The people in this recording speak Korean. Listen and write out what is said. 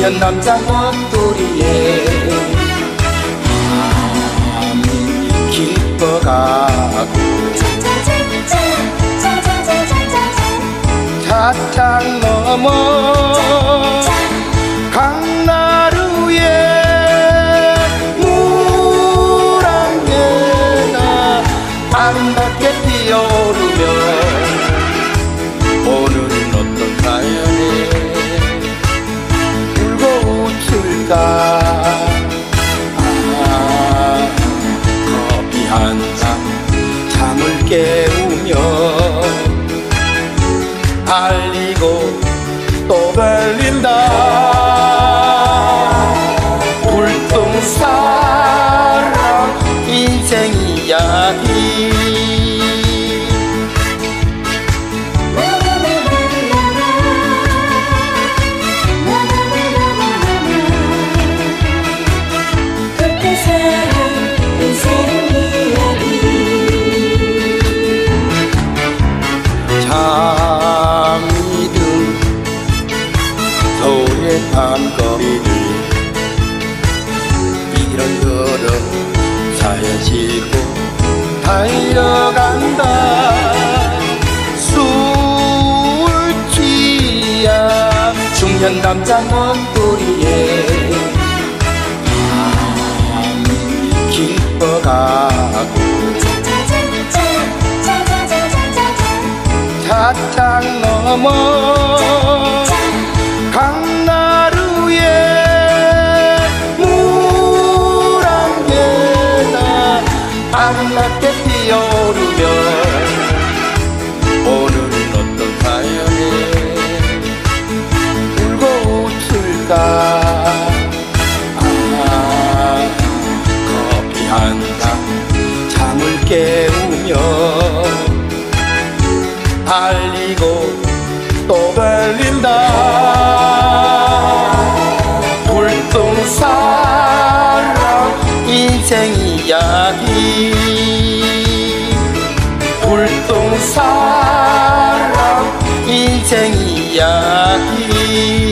중년 남자 목도리에 마음이 기뻐가고 차창 넘어 강나루에 물안개가 아름답게 피어오르며 오늘은 어떤 사연에 울고 웃을까. 커피 한 잔 잠을 깨우며 알리고 또 걸린다. 불똥사랑 인생 이야기. 서울의 밤거리를 이런저런 사연 싣고 달려간다. 술 취한 중년 남자 목도리에 마음이 기뻐가고 차창 넘어 강나루에 물안개가 아름답게 피어오르며 오늘은 어떤 사연에 울고 웃을까. 커피 한 잔 잠을 깨우며 달리고 또 걸린다. 불똥사랑 인생 이야기. 불똥사랑 인생 이야기.